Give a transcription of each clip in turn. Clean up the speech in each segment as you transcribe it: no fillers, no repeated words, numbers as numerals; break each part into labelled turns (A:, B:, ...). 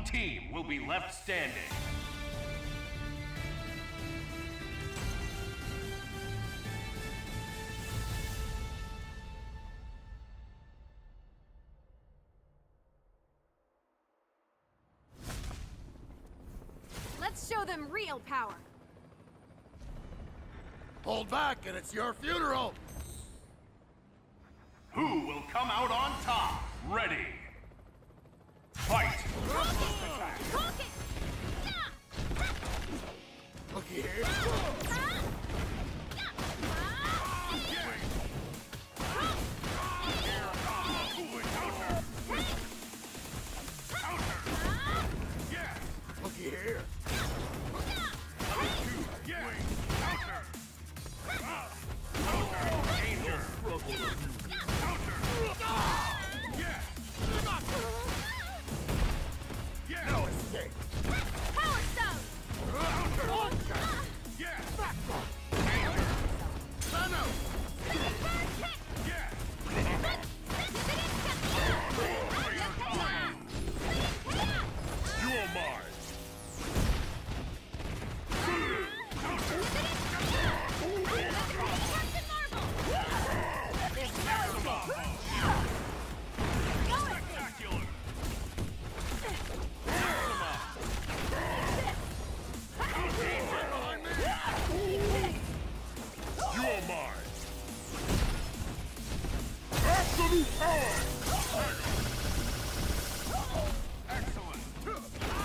A: team will be left standing.
B: Let's show them real power.
C: Hold back and it's your funeral!
A: Who will come out on top? Ready. Fight!
B: Rocket!
C: Look here! Look here! No escape!
B: Power Stone!
A: You are mine! You are mine! Absolute power! Excellent! Good!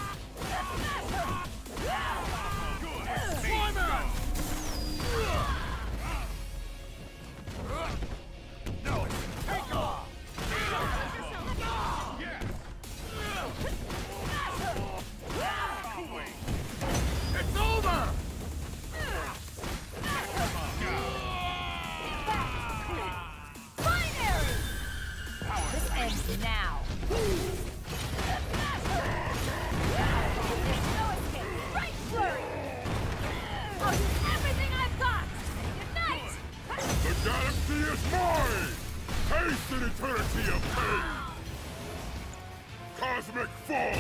C: No, it's take off! It's over!
B: Binary! This ends now. There's no escape. Right flurry! I'll use everything I've got! Unite!
A: The galaxy is mine! Haste an eternity of pain! Cosmic fall!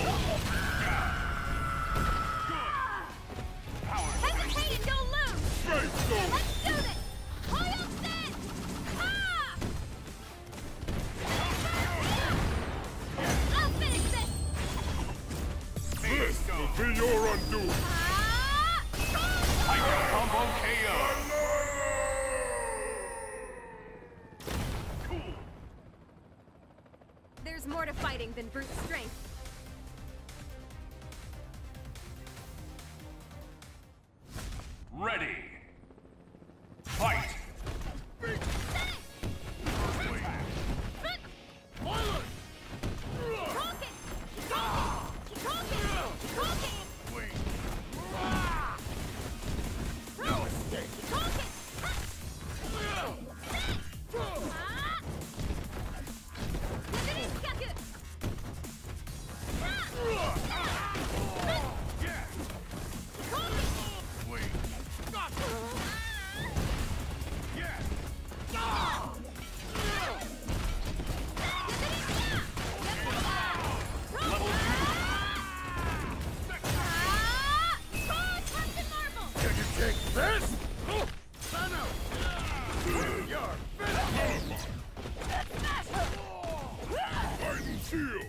B: Hesitate and you'll lose!
A: Space Ghost!
B: Let's do this! Coil set! Ah! I'll finish this!
A: This will be your undoing!
B: Ah!
A: Tiger Combo KO! Cool!
B: There's more to fighting than brute strength.
A: Ready! Fight!
C: No escape! Can you take this? Thanos! You're finished!
A: Titan Shield!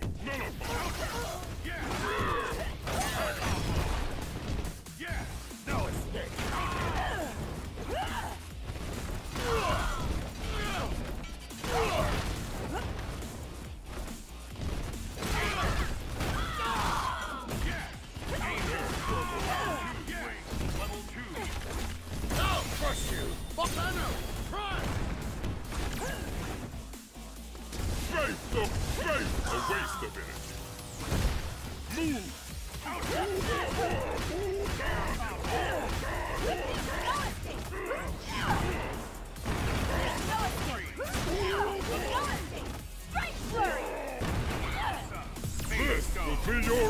C: No escape! I'll crush you! Volcano! Prime!
A: Space of space! A waste of energy! Move! This will be your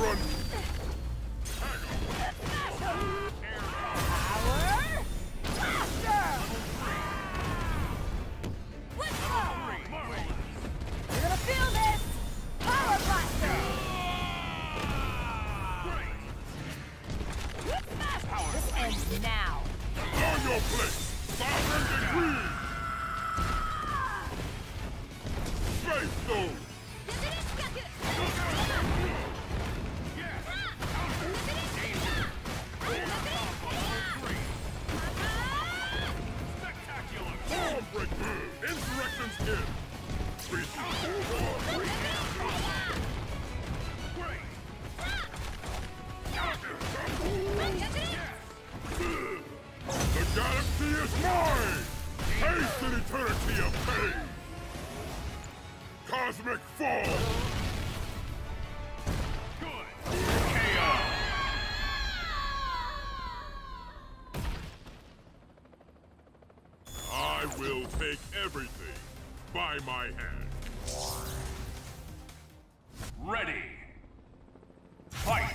A: Your place! Sovereign decree! Space Stone! War breakthrough! Insurrection's in! The galaxy is mine! Taste an eternity of pain! Cosmic Fall!
C: Good! Chaos!
A: I will take everything by my hand.
C: Ready! Fight!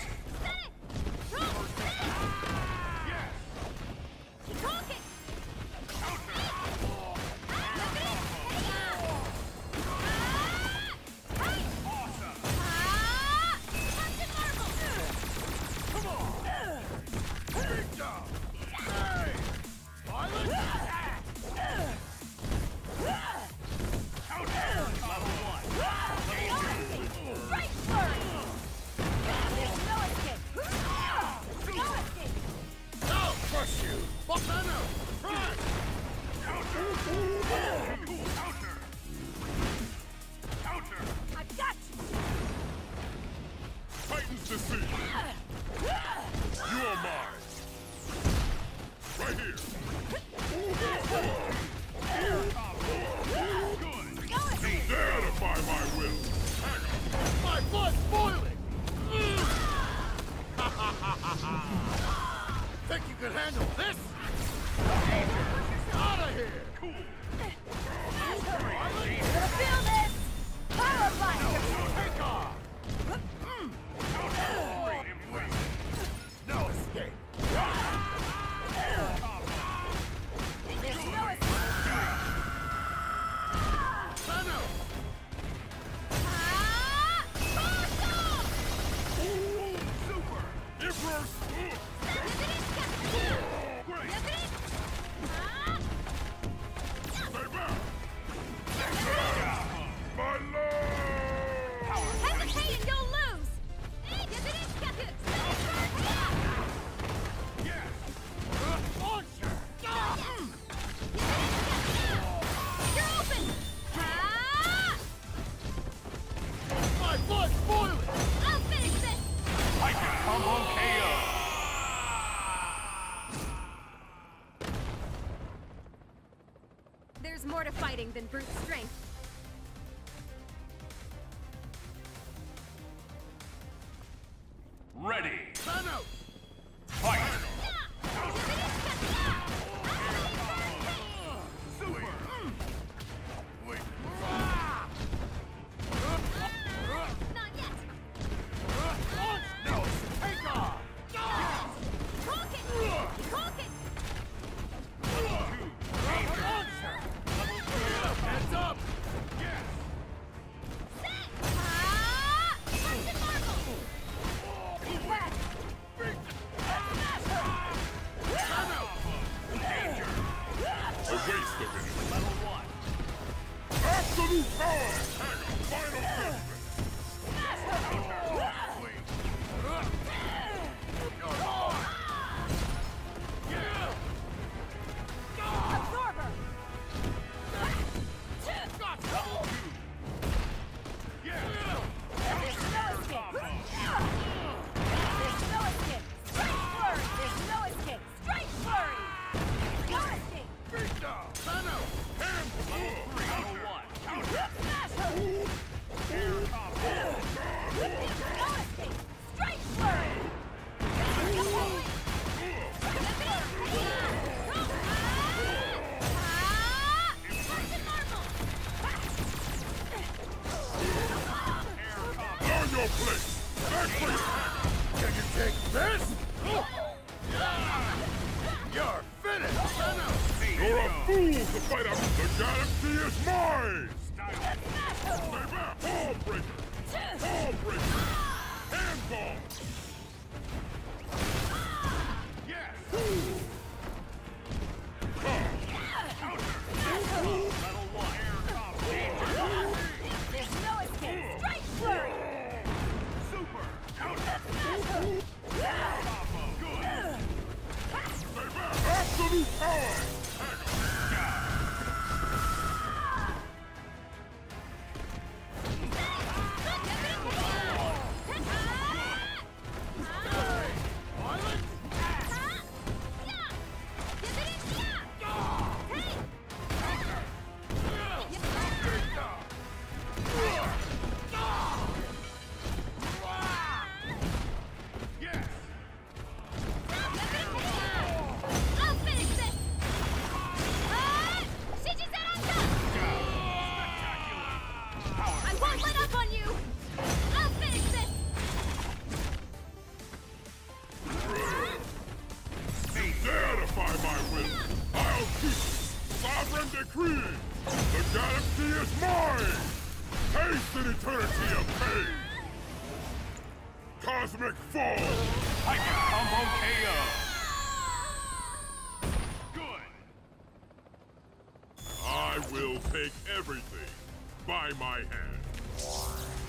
A: Titans to sea! You are mine! Right here! You dare defy my will! Hang on!
C: My blood's boiling! Think you can handle this? Out of here! Cool!
B: Feel this! Power Blaster!
C: Take off! No escape!
B: There's no escape!
C: Thanos! Super!
A: Emperor! Stay back! My lord!
B: Hesitate and you'll lose!
C: Yes! Launcher!
B: You're open!
C: My blood's boiling!
B: I'll finish this!
C: Titan combo KO!
B: There's more to fighting than brute strength.
C: Ready! Thanos! Fight! Super! Wait!
B: Not yet!
C: No! Take off!
B: Rocket! Rocket!
C: Heads up!
A: absolute power!
B: I won't let up on you! I'll finish this!
A: You dare defy my will! I'll keep it! Sovereign decree! The galaxy is mine! Taste an eternity of pain! Cosmic Fall!
C: Tiger combo KO. Good.
A: I will take everything by my hand.